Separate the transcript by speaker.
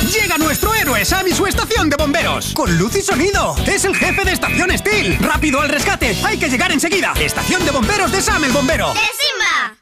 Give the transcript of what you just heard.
Speaker 1: Llega nuestro héroe Sam y su estación de bomberos. Con luz y sonido. Es el jefe de Estación Steel. Rápido al rescate. Hay que llegar enseguida. Estación de bomberos de Sam el bombero.
Speaker 2: ¡De Simba!